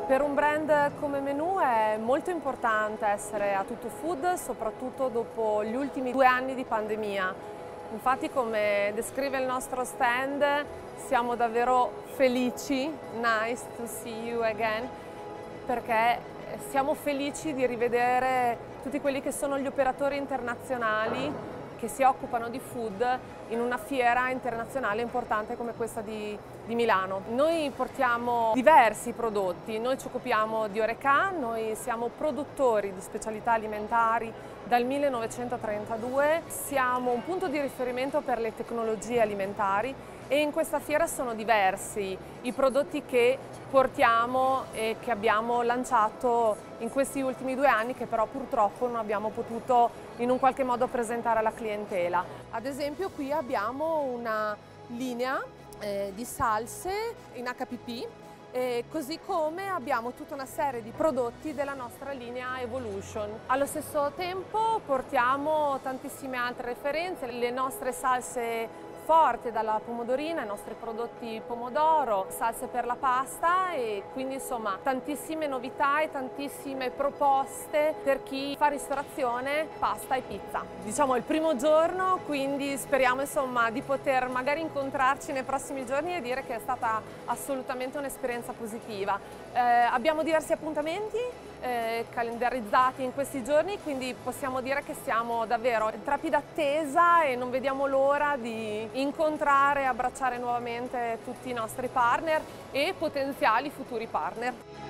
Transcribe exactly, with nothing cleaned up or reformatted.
Per un brand come Menù è molto importante essere a tutto food, soprattutto dopo gli ultimi due anni di pandemia. Infatti, come descrive il nostro stand, siamo davvero felici, nice to see you again, perché siamo felici di rivedere tutti quelli che sono gli operatori internazionali che si occupano di food in una fiera internazionale importante come questa di, di Milano. Noi portiamo diversi prodotti, noi ci occupiamo di Horeca, noi siamo produttori di specialità alimentari dal millenovecentotrentadue, siamo un punto di riferimento per le tecnologie alimentari e in questa fiera sono diversi i prodotti che portiamo e che abbiamo lanciato in questi ultimi due anni, che però purtroppo non abbiamo potuto in un qualche modo presentare alla clientela. Ad esempio qui abbiamo una linea eh, di salse in H P P, eh, così come abbiamo tutta una serie di prodotti della nostra linea Evolution. Allo stesso tempo portiamo tantissime altre referenze, le nostre salse forte dalla pomodorina, i nostri prodotti pomodoro, salse per la pasta e quindi insomma tantissime novità e tantissime proposte per chi fa ristorazione, pasta e pizza. Diciamo è il primo giorno, quindi speriamo insomma di poter magari incontrarci nei prossimi giorni e dire che è stata assolutamente un'esperienza positiva. Eh, abbiamo diversi appuntamenti eh, calendarizzati in questi giorni, quindi possiamo dire che siamo davvero in trepida attesa e non vediamo l'ora di incontrare e abbracciare nuovamente tutti i nostri partner e potenziali futuri partner.